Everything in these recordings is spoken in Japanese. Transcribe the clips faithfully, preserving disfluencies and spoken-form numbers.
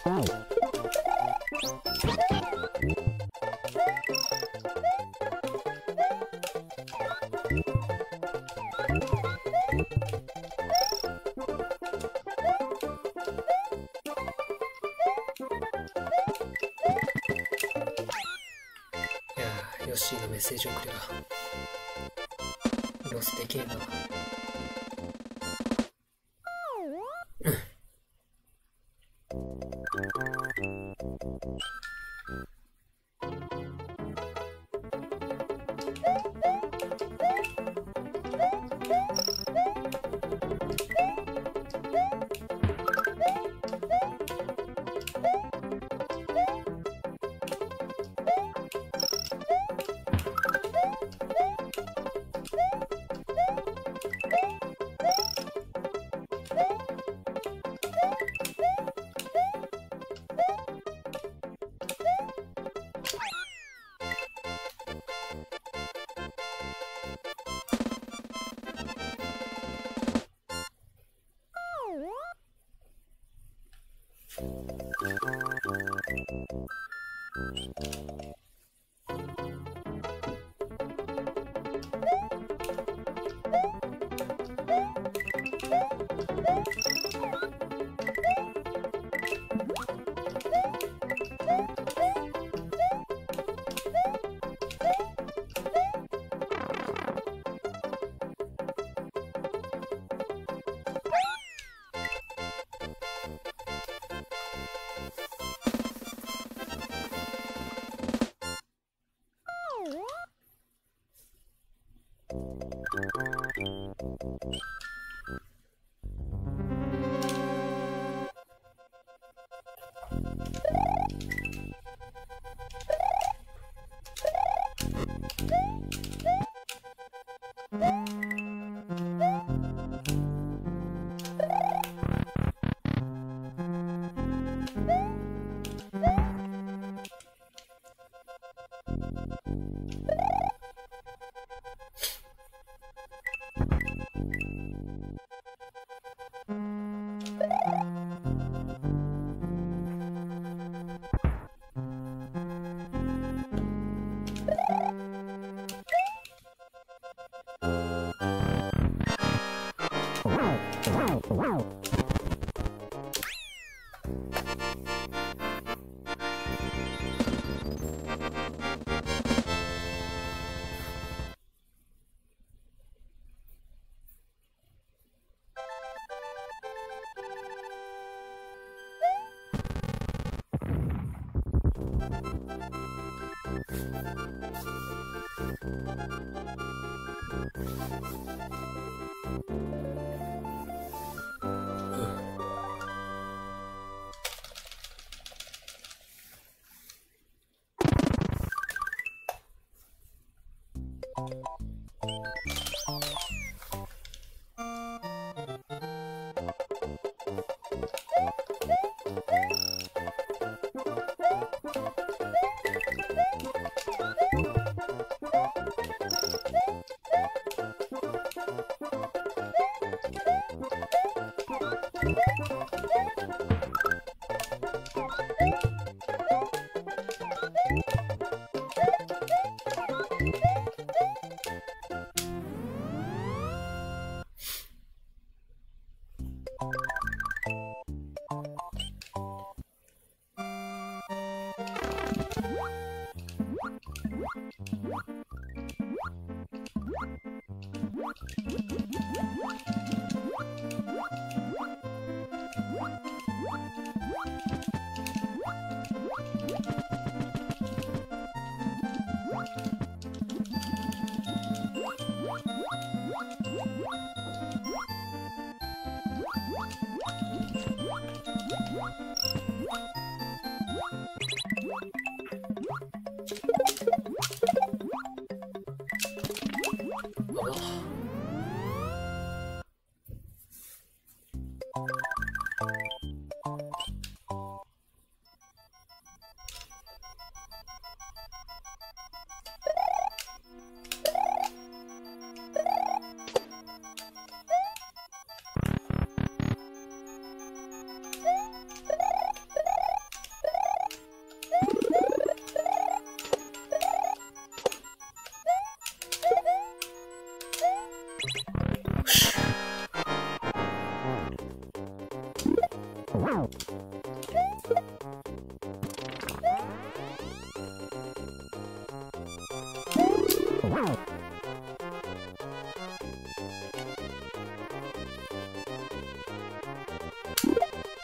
ヨッシーのメッセージ送りがロスできねえな。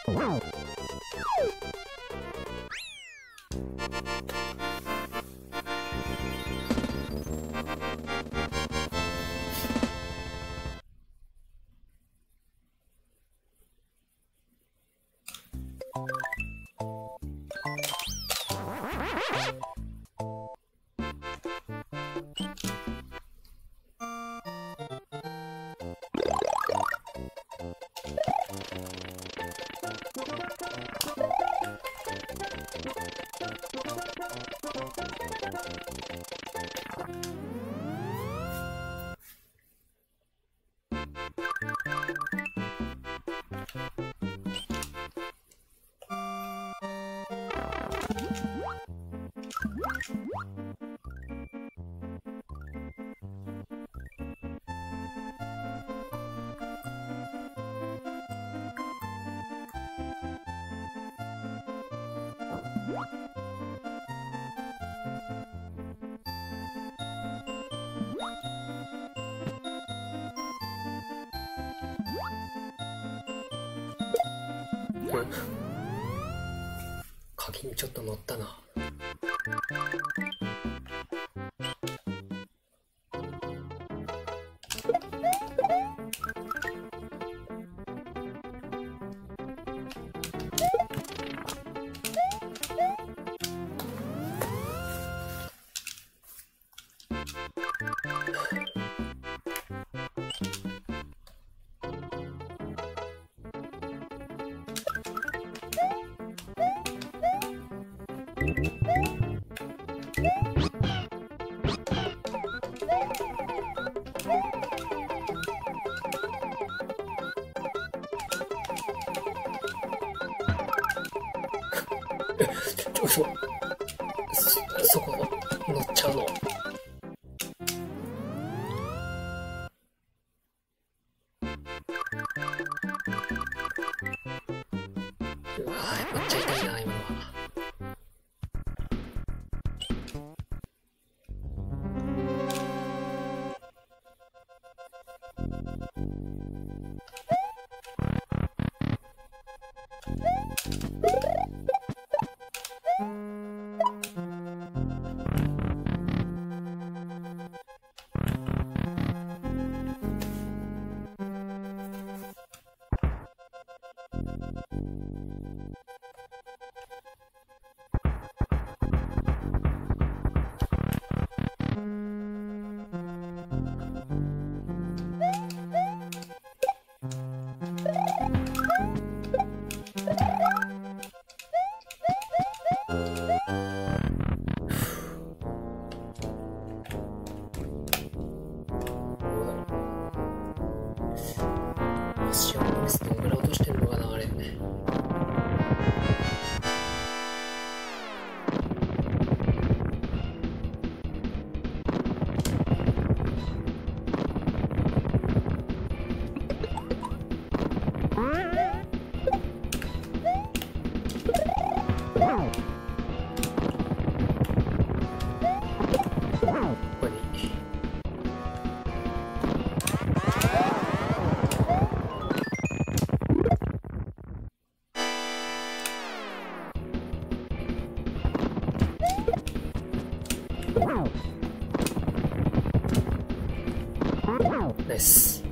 うん、鍵にちょっと乗ったな。嘘、そ、そこ乗っちゃうの。うわぁ、めっちゃ痛いな今のは。シアンミスどんぐらい落としてんのかなあれ。ナイス。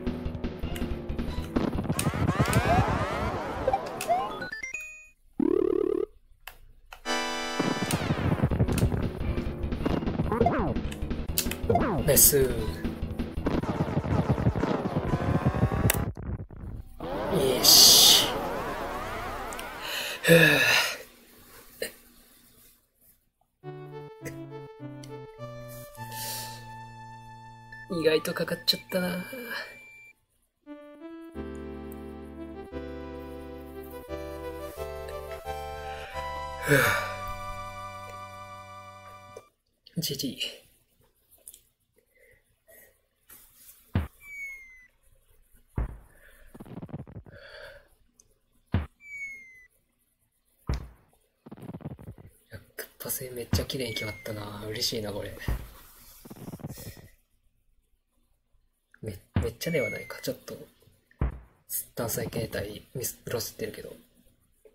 ナイス。よし。ふぅ。意外とかかっちゃったな。ふぅ。ジジイ。クッパ戦めっちゃ綺麗に決まったな。嬉しいなこれ。めめっちゃではないか。ちょっと単細形態ミスロスってるけど。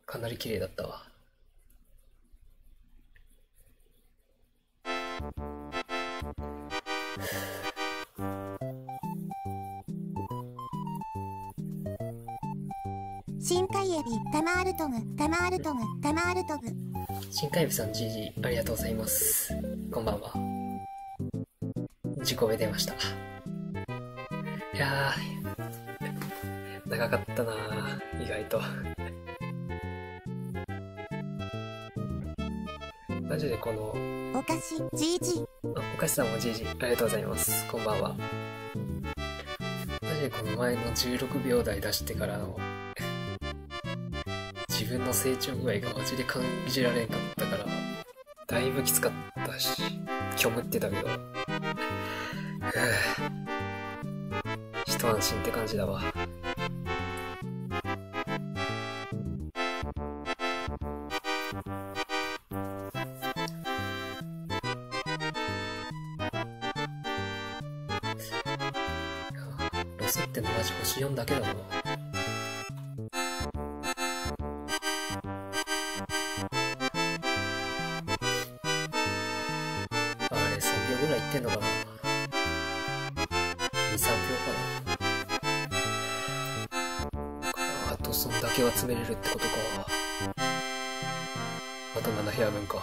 かなり綺麗だったわ。 深海エビ、タマールトム、タマールトム、タマールトム。 深海エビさん ジージー ありがとうございます。こんばんは。事故が出ました。いやー、長かったなー、意外と。マジでこの、 お菓子、ジージー。 あ、お菓子さんも ジージー ありがとうございます。こんばんは。マジでこの前のじゅうろくびょう台出してからの、自分の成長具合がマジで感じられんかったから、だいぶきつかったし、虚無ってたけど、一安心って感じだわ。ロスってのマジ星よんだけだもん。ぐらいいってんのかな。に、さんびょうかな。あとそんだけは詰めれるってことか。あとななへやぶんか。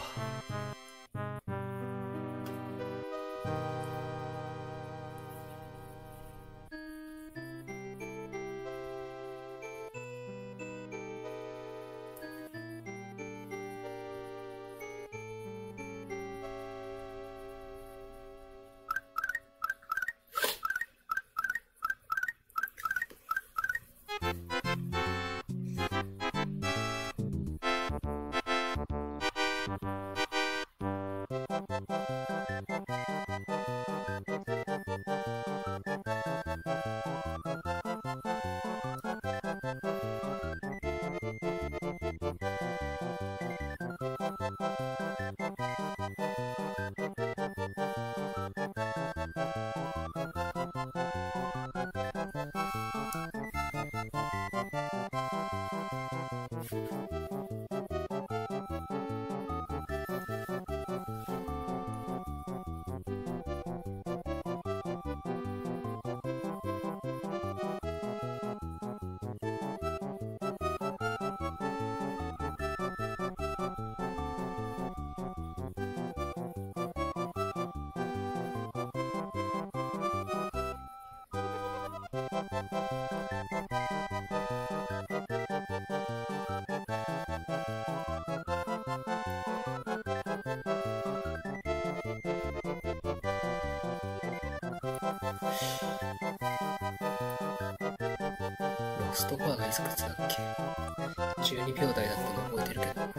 ロストバーがいくつだっけ。じゅうにびょう台だったの覚えてるけど、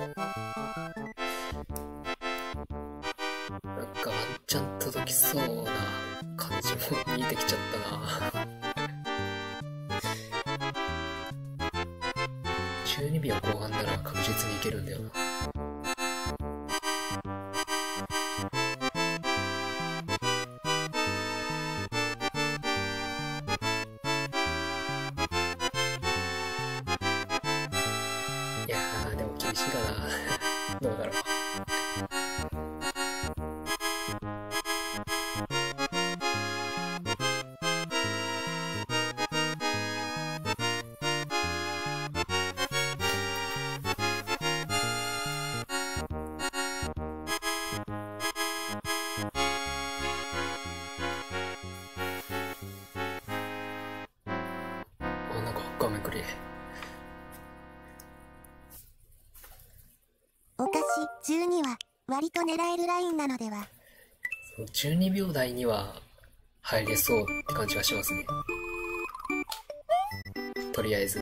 なんかワンチャン届きそうな感じも見えてきちゃったな。じゅうにびょう後半なら確実にいけるんだよな。いやー、でも厳しいかな。どうだろう。あ、なんか画面くれ。 お菓子じゅうには割と狙えるラインなのでは。 じゅうにびょう台には入れそうって感じはしますね。とりあえず。